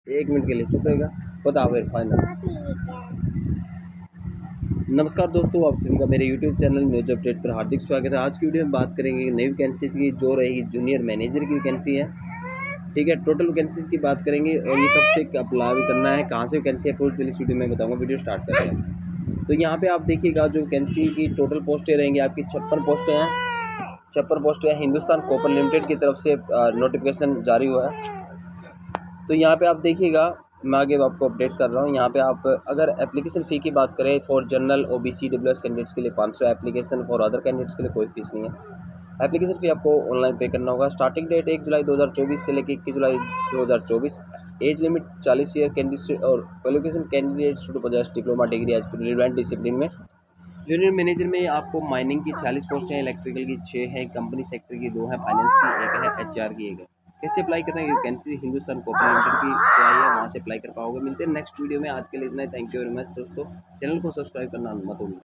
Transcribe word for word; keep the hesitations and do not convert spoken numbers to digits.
एक मिनट के लिए चुप रहेगा। बता फिर फाइनल। नमस्कार दोस्तों, आप सभी का मेरे यूट्यूब चैनल न्यूज अपडेट पर हार्दिक स्वागत है। आज की वीडियो में बात करेंगे नई वैकेंसीज की, जो रहेगी जूनियर मैनेजर की वैकेंसी है। ठीक है, टोटल वैकेंसीज की बात करेंगे और ये कब से अप्लाई करना है, कहाँ से वैकेंसी है, पूरी इस वीडियो में बताऊँगा। वीडियो स्टार्ट करते हैं। तो यहाँ पे आप देखिएगा, जो वैकेंसी की टोटल पोस्टें रहेंगी आपकी छप्पन पोस्टें हैं। छप्पन पोस्टें हैं। हिंदुस्तान कॉपर लिमिटेड की तरफ से नोटिफिकेशन जारी हुआ है। तो यहाँ पे आप देखिएगा, मैं आगे आपको अपडेट कर रहा हूँ। यहाँ पे आप अगर एप्लीकेशन फ़ी की बात करें, for general OBC WS candidates के लिए पाँच सौ एप्लीकेशन, फॉर अदर कैंडिडेट्स के लिए कोई फीस नहीं है। एप्लीकेशन फ़ी आपको ऑनलाइन पे करना होगा। स्टार्टिंग डेट एक जुलाई दो हज़ार चौबीस से लेकर इक्कीस जुलाई दो हज़ार चौबीस। एज लिमिट चालीस ईयर कैंडिडेट और qualification candidates to possess diploma degree as relevant discipline में। जूनियर मैनेजर में आपको माइनिंग की छियालीस पोस्टें हैं, इलेक्ट्रिकल की छः हैं, कंपनी सेक्टर की दो हैं, फाइनेंस की एक है, एचआर की एक है। कैसे अप्लाई करना है? वैकेंसी हिंदुस्तान कॉपर लिमिटेड की से आई है, वहाँ से अप्लाई कर पाओगे। मिलते हैं नेक्स्ट वीडियो में। आज के लिए इतना ही। थैंक यू वेरी मच दोस्तों। चैनल को सब्सक्राइब करना मत भूलिए।